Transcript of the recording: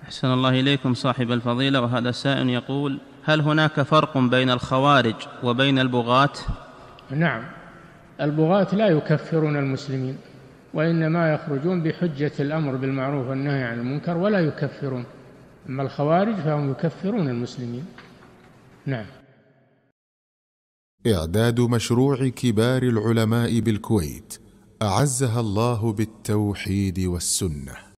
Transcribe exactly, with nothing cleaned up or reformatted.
أحسن الله إليكم صاحب الفضيلة. وهذا سائل يقول: هل هناك فرق بين الخوارج وبين البغاة؟ نعم، البغاة لا يكفرون المسلمين، وإنما يخرجون بحجة الأمر بالمعروف والنهي عن المنكر ولا يكفرون. أما الخوارج فهم يكفرون المسلمين. نعم. إعداد مشروع كبار العلماء بالكويت أعزها الله بالتوحيد والسنة.